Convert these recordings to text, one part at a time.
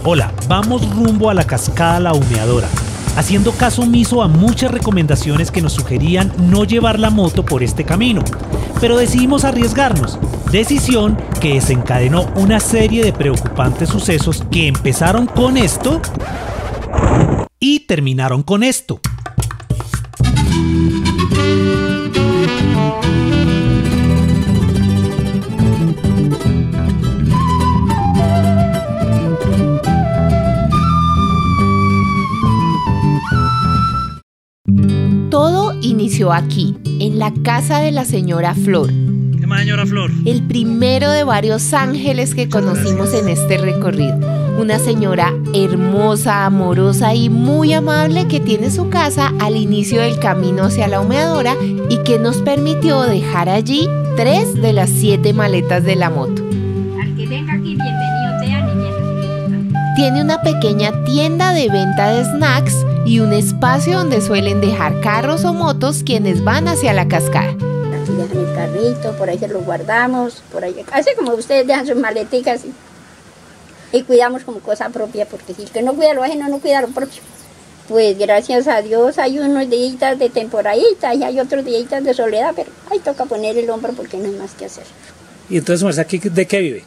Hola, vamos rumbo a la cascada La Humeadora, haciendo caso omiso a muchas recomendaciones que nos sugerían no llevar la moto por este camino. Pero decidimos arriesgarnos, decisión que desencadenó una serie de preocupantes sucesos que empezaron con esto y terminaron con esto. Todo inició aquí, en la casa de la señora Flor. ¿Qué más, señora Flor? El primero de varios ángeles que conocimos en este recorrido. Una señora hermosa, amorosa y muy amable que tiene su casa al inicio del camino hacia la humeadora y que nos permitió dejar allí 3 de las 7 maletas de la moto. Al que venga aquí, bienvenido sea, niña. Tiene una pequeña tienda de venta de snacks y un espacio donde suelen dejar carros o motos quienes van hacia la cascada. Aquí dejan el carrito, por ahí se lo guardamos, por ahí, así como ustedes dejan sus maleticas y cuidamos como cosa propia, porque si el que no cuida lo ajeno no cuida lo propio. Pues gracias a Dios hay unos días de temporadita y hay otros días de soledad, pero ahí toca poner el hombro porque no hay más que hacer. ¿Y entonces, aquí de qué vive?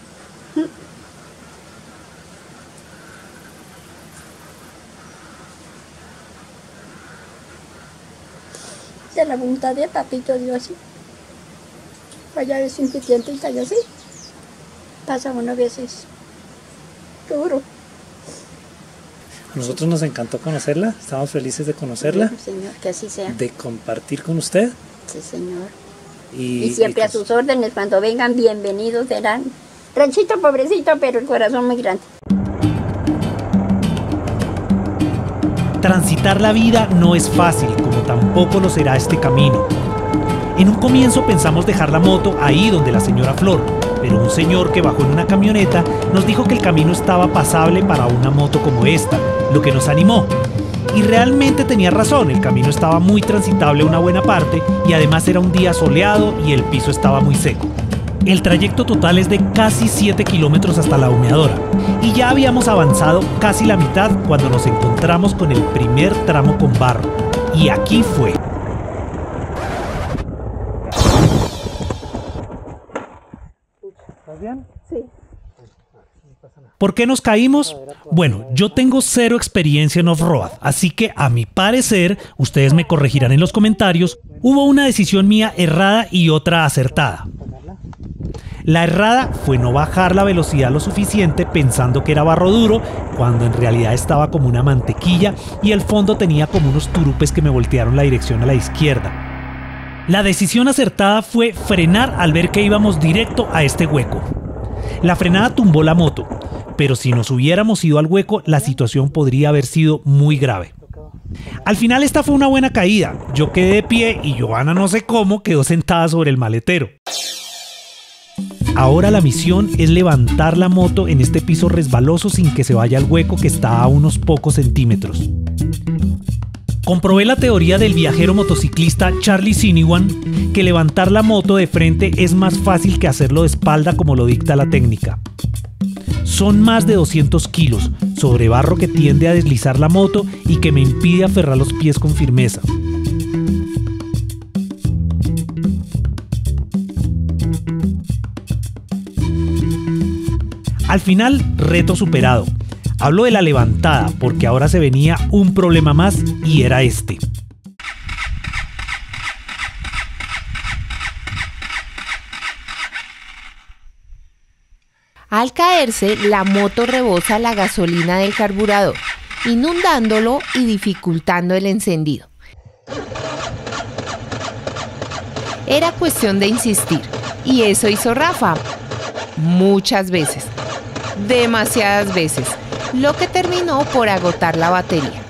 De la voluntad de papito Dios, así. Vaya es un tientita y así. Pasa uno a veces duro. A nosotros nos encantó conocerla, estamos felices de conocerla, Sí, Señor, que así sea. de compartir con usted. Sí, Señor. Y siempre a sus órdenes, cuando vengan, bienvenidos serán. Ranchito pobrecito, pero el corazón muy grande. Transitar la vida no es fácil, como tampoco lo será este camino. En un comienzo pensamos dejar la moto ahí donde la señora Flor, pero un señor que bajó en una camioneta nos dijo que el camino estaba pasable para una moto como esta, lo que nos animó. Y realmente tenía razón, el camino estaba muy transitable una buena parte y además era un día soleado y el piso estaba muy seco. El trayecto total es de casi 7 kilómetros hasta la humeadora y ya habíamos avanzado casi la mitad cuando nos encontramos con el primer tramo con barro. Y aquí fue. ¿Estás bien? Sí. ¿Por qué nos caímos? Bueno, yo tengo 0 experiencia en off-road, así que a mi parecer, ustedes me corregirán en los comentarios, hubo una decisión mía errada y otra acertada. La errada fue no bajar la velocidad lo suficiente pensando que era barro duro, cuando en realidad estaba como una mantequilla y el fondo tenía como unos turupes que me voltearon la dirección a la izquierda. La decisión acertada fue frenar al ver que íbamos directo a este hueco. La frenada tumbó la moto, pero si nos hubiéramos ido al hueco, la situación podría haber sido muy grave. Al final esta fue una buena caída, yo quedé de pie y Johanna no sé cómo quedó sentada sobre el maletero. Ahora la misión es levantar la moto en este piso resbaloso sin que se vaya al hueco que está a unos pocos centímetros. Comprobé la teoría del viajero motociclista Charlie Sinewan, que levantar la moto de frente es más fácil que hacerlo de espalda como lo dicta la técnica. Son más de 200 kilos sobre barro que tiende a deslizar la moto y que me impide aferrar los pies con firmeza. Al final, reto superado. Hablo de la levantada porque ahora se venía un problema más y era este. Al caerse, la moto rebosa la gasolina del carburador, inundándolo y dificultando el encendido. Era cuestión de insistir, y eso hizo Rafa muchas veces, demasiadas veces, lo que terminó por agotar la batería.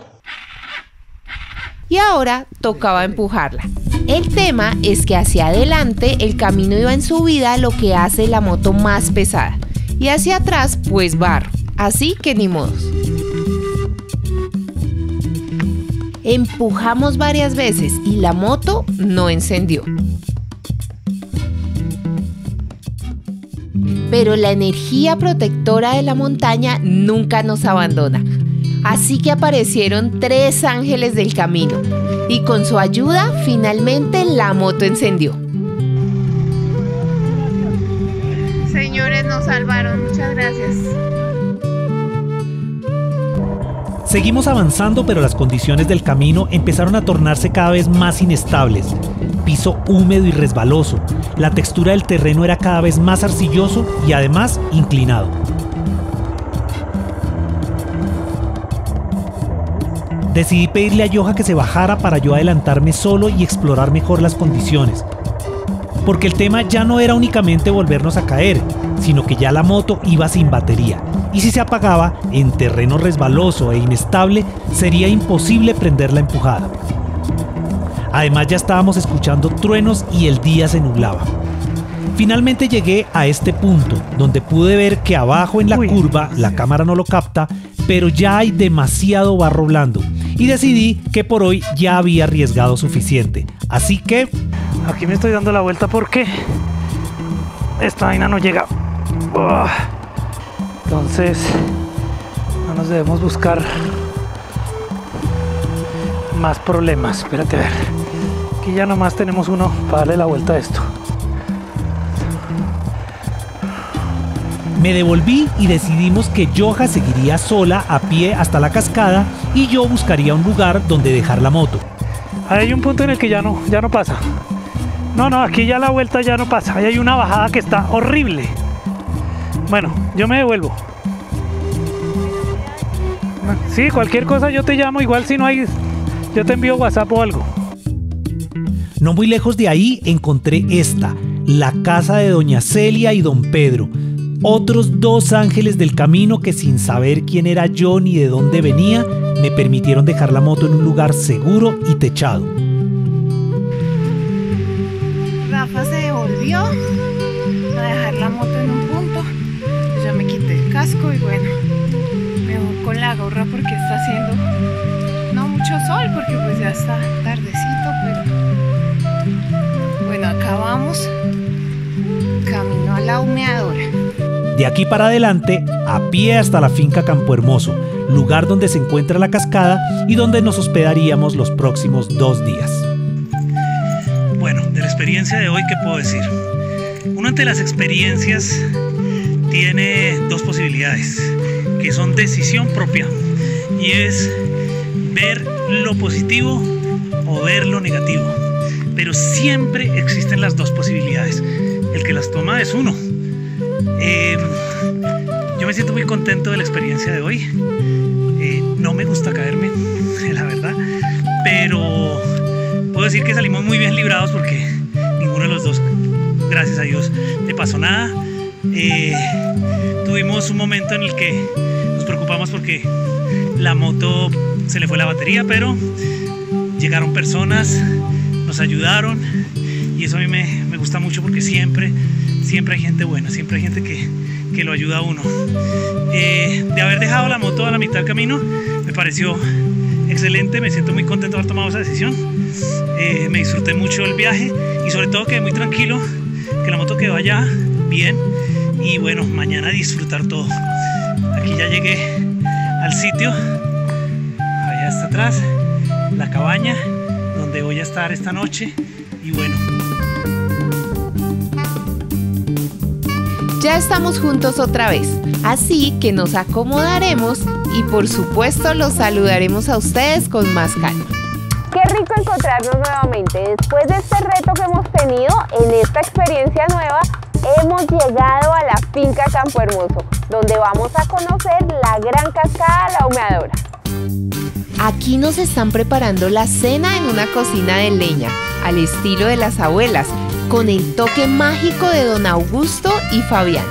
Y ahora tocaba empujarla. El tema es que hacia adelante el camino iba en subida, lo que hace la moto más pesada, y hacia atrás pues barro, así que ni modos. Empujamos varias veces y la moto no encendió. pero la energía protectora de la montaña nunca nos abandona. Así que aparecieron 3 ángeles del camino y con su ayuda finalmente la moto encendió. Señores, nos salvaron, muchas gracias. Seguimos avanzando, pero las condiciones del camino empezaron a tornarse cada vez más inestables. Piso húmedo y resbaloso, la textura del terreno era cada vez más arcilloso y además inclinado. Decidí pedirle a Yoja que se bajara para yo adelantarme solo y explorar mejor las condiciones. Porque el tema ya no era únicamente volvernos a caer, sino que ya la moto iba sin batería. Y si se apagaba, en terreno resbaloso e inestable, sería imposible prender la empujada. Además ya estábamos escuchando truenos y el día se nublaba. Finalmente llegué a este punto, donde pude ver que abajo en la curva, la cámara no lo capta, pero ya hay demasiado barro blando. Y decidí que por hoy ya había arriesgado suficiente. Así que aquí me estoy dando la vuelta porque esta vaina no llega. Entonces no nos debemos buscar más problemas. Espérate a ver. Aquí ya nomás tenemos uno para darle la vuelta a esto. Me devolví y decidimos que Yoja seguiría sola a pie hasta la cascada y yo buscaría un lugar donde dejar la moto. Ahí hay un punto en el que ya no pasa. No, aquí ya la vuelta ya no pasa. Ahí hay una bajada que está horrible. Bueno, yo me devuelvo. Sí, cualquier cosa yo te llamo, igual si no hay, yo te envío WhatsApp o algo. No muy lejos de ahí encontré esta, la casa de doña Celia y don Pedro. Otros 2 ángeles del camino que sin saber quién era yo ni de dónde venía, me permitieron dejar la moto en un lugar seguro y techado. Rafa se devolvió a dejar la moto en un punto. Yo me quité el casco y bueno, me voy con la gorra porque está haciendo no mucho sol, porque pues ya está tardecito, pero bueno, acá vamos camino a la humeadora. De aquí para adelante, a pie hasta la finca Campo Hermoso, lugar donde se encuentra la cascada y donde nos hospedaríamos los próximos 2 días. Bueno, de la experiencia de hoy, ¿qué puedo decir? Una de las experiencias tiene 2 posibilidades, que son decisión propia, y es ver lo positivo o ver lo negativo. Pero siempre existen las 2 posibilidades. El que las toma es uno. Yo me siento muy contento de la experiencia de hoy. No me gusta caerme, la verdad, pero puedo decir que salimos muy bien librados porque ninguno de los 2, gracias a Dios, le pasó nada. Tuvimos un momento en el que nos preocupamos porque la moto se le fue la batería, pero llegaron personas, nos ayudaron y eso a mí me gusta mucho porque siempre hay gente buena, siempre hay gente que lo ayuda a uno. De haber dejado la moto a la mitad del camino me pareció excelente, me siento muy contento de haber tomado esa decisión. Me disfruté mucho el viaje y sobre todo quedé muy tranquilo que la moto quedó allá bien y bueno, mañana disfrutar todo. Aquí ya llegué al sitio, allá está atrás la cabaña donde voy a estar esta noche y bueno. Ya estamos juntos otra vez, así que nos acomodaremos y por supuesto los saludaremos a ustedes con más calma. Qué rico encontrarnos nuevamente. Después de este reto que hemos tenido en esta experiencia nueva, hemos llegado a la finca Campo Hermoso, donde vamos a conocer la gran cascada La Humeadora. Aquí nos están preparando la cena en una cocina de leña, al estilo de las abuelas, con el toque mágico de don Augusto y Fabián.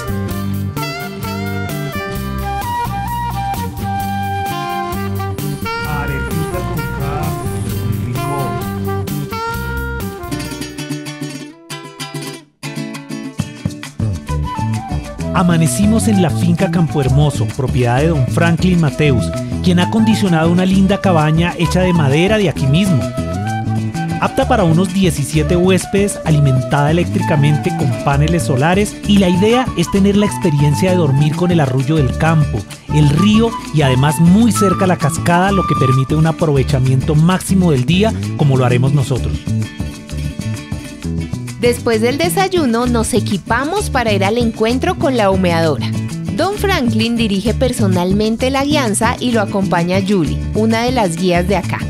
Amanecimos en la finca Campo Hermoso, propiedad de don Franklin Mateus, quien ha acondicionado una linda cabaña hecha de madera de aquí mismo. apta para unos 17 huéspedes, alimentada eléctricamente con paneles solares, y la idea es tener la experiencia de dormir con el arrullo del campo, el río y además muy cerca la cascada, lo que permite un aprovechamiento máximo del día como lo haremos nosotros. Después del desayuno nos equipamos para ir al encuentro con la humeadora. Don Franklin dirige personalmente la guianza y lo acompaña Julie, una de las guías de acá.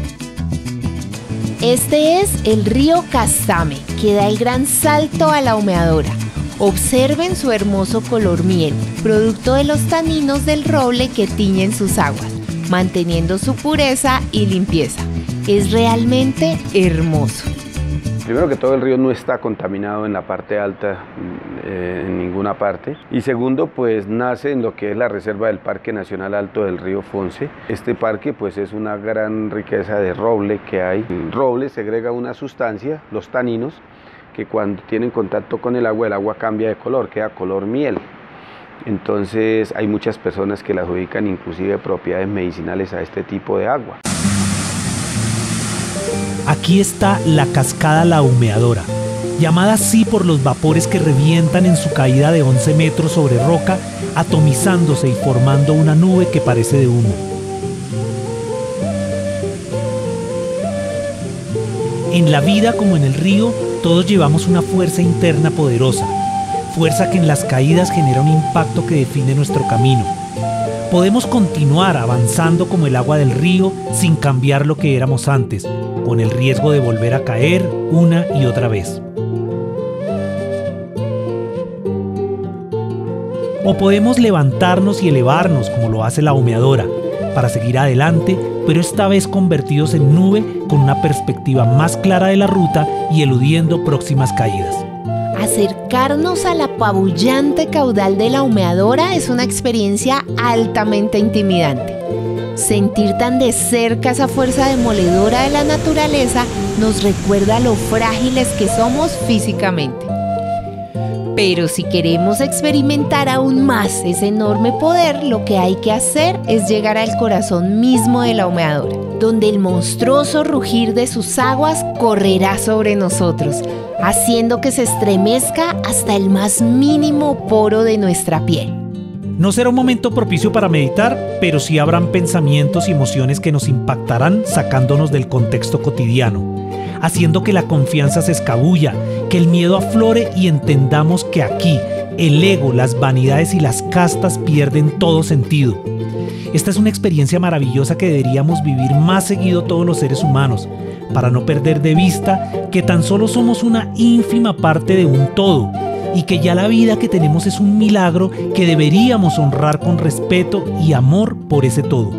Este es el río Castame, que da el gran salto a la humeadora. Observen su hermoso color miel, producto de los taninos del roble que tiñen sus aguas, manteniendo su pureza y limpieza. Es realmente hermoso. Primero que todo, el río no está contaminado en la parte alta, en ninguna parte. Y segundo, pues nace en lo que es la reserva del Parque Nacional Alto del Río Fonce. Este parque pues es una gran riqueza de roble que hay. El roble segrega una sustancia, los taninos, que cuando tienen contacto con el agua cambia de color, queda color miel. Entonces hay muchas personas que le adjudican inclusive propiedades medicinales a este tipo de agua. Aquí está la cascada La Humeadora, llamada así por los vapores que revientan en su caída de 11 metros sobre roca, atomizándose y formando una nube que parece de humo. En la vida como en el río, todos llevamos una fuerza interna poderosa, fuerza que en las caídas genera un impacto que define nuestro camino. Podemos continuar avanzando como el agua del río sin cambiar lo que éramos antes, con el riesgo de volver a caer una y otra vez. O podemos levantarnos y elevarnos como lo hace la humeadora, para seguir adelante, pero esta vez convertidos en nube con una perspectiva más clara de la ruta y eludiendo próximas caídas. Acercarnos al apabullante caudal de la humeadora es una experiencia altamente intimidante. Sentir tan de cerca esa fuerza demoledora de la naturaleza nos recuerda lo frágiles que somos físicamente. Pero si queremos experimentar aún más ese enorme poder, lo que hay que hacer es llegar al corazón mismo de la humeadora, donde el monstruoso rugir de sus aguas correrá sobre nosotros, haciendo que se estremezca hasta el más mínimo poro de nuestra piel. No será un momento propicio para meditar, pero sí habrán pensamientos y emociones que nos impactarán sacándonos del contexto cotidiano, haciendo que la confianza se escabulla, que el miedo aflore y entendamos que aquí el ego, las vanidades y las castas pierden todo sentido. Esta es una experiencia maravillosa que deberíamos vivir más seguido todos los seres humanos, para no perder de vista que tan solo somos una ínfima parte de un todo, y que ya la vida que tenemos es un milagro que deberíamos honrar con respeto y amor por ese todo.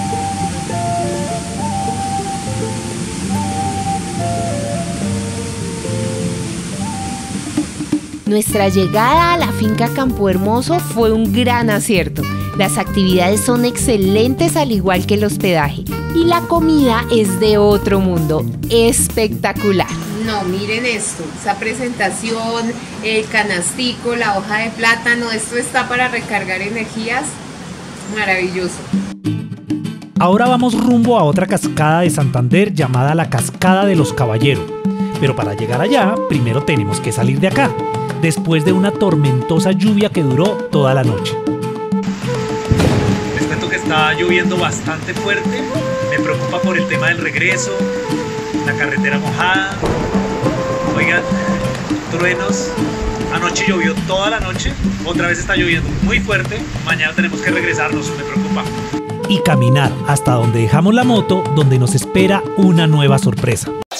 Nuestra llegada a la finca Campo Hermoso fue un gran acierto. Las actividades son excelentes al igual que el hospedaje y la comida es de otro mundo, espectacular. No, miren esto, esa presentación, el canastico, la hoja de plátano, esto está para recargar energías, maravilloso. Ahora vamos rumbo a otra cascada de Santander llamada la Cascada de los Caballeros, pero para llegar allá primero tenemos que salir de acá, después de una tormentosa lluvia que duró toda la noche. Les cuento que está lloviendo bastante fuerte, me preocupa por el tema del regreso, la carretera mojada. Oigan, truenos, anoche llovió toda la noche, otra vez está lloviendo muy fuerte, mañana tenemos que regresarnos, me preocupa. Y caminar hasta donde dejamos la moto, donde nos espera una nueva sorpresa.